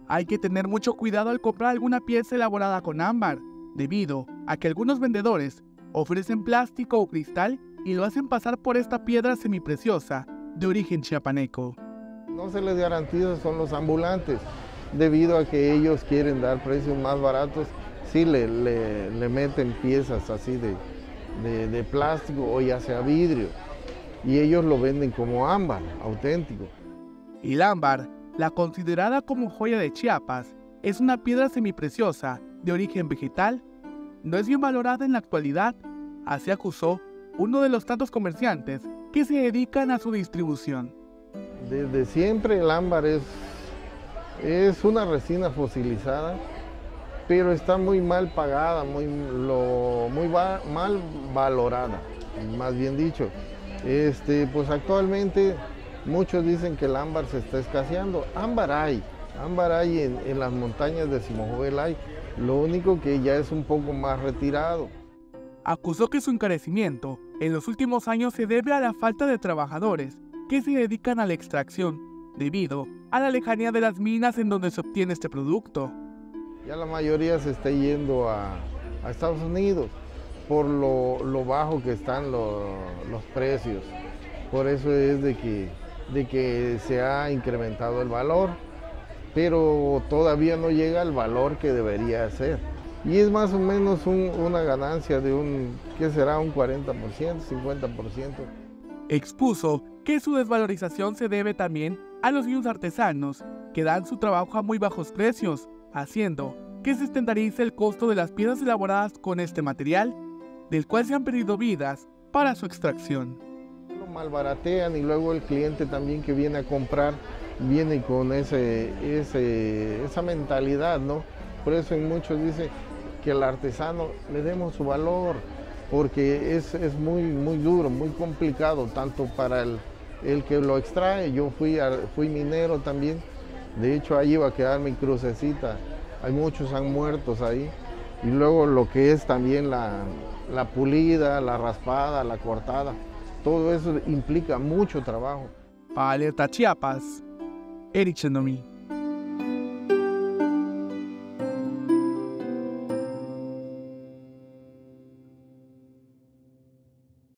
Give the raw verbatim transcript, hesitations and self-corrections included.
Hay que tener mucho cuidado al comprar alguna pieza elaborada con ámbar, debido a que algunos vendedores ofrecen plástico o cristal y lo hacen pasar por esta piedra semipreciosa de origen chiapaneco. No se les garantiza, son los ambulantes, debido a que ellos quieren dar precios más baratos, sí le, le, le meten piezas así de, de, de plástico o ya sea vidrio, y ellos lo venden como ámbar, auténtico. El ámbar, la considerada como joya de Chiapas, es una piedra semipreciosa de origen vegetal. No es bien valorada en la actualidad, así acusó uno de los tantos comerciantes que se dedican a su distribución. Desde siempre el ámbar es, es una resina fosilizada, pero está muy mal pagada, muy, lo, muy va, mal valorada, más bien dicho. Este, pues actualmente muchos dicen que el ámbar se está escaseando. Ámbar hay, ámbar hay en, en las montañas de Simojovel hay, lo único que ya es un poco más retirado. Acusó que su encarecimiento en los últimos años se debe a la falta de trabajadores que se dedican a la extracción, debido a la lejanía de las minas en donde se obtiene este producto. Ya la mayoría se está yendo a, a Estados Unidos por lo, lo bajo que están lo, los precios. Por eso es de que, de que se ha incrementado el valor, pero todavía no llega al valor que debería ser. Y es más o menos un, una ganancia de un, ¿qué será? Un cuarenta por ciento, cincuenta por ciento. Expuso que su desvalorización se debe también a los mismos artesanos que dan su trabajo a muy bajos precios, haciendo que se estandarice el costo de las piezas elaboradas con este material, del cual se han perdido vidas para su extracción. Lo malbaratean y luego el cliente también que viene a comprar viene con ese, ese, esa mentalidad, ¿no? Por eso en muchos dicen que al artesano le demos su valor, porque es, es muy, muy duro, muy complicado, tanto para el, el que lo extrae. Yo fui, a, fui minero también, de hecho ahí iba a quedar mi crucecita, hay muchos han muertos ahí, y luego lo que es también la, la pulida, la raspada, la cortada, todo eso implica mucho trabajo. Para Alerta Chiapas, Eric Chenomi.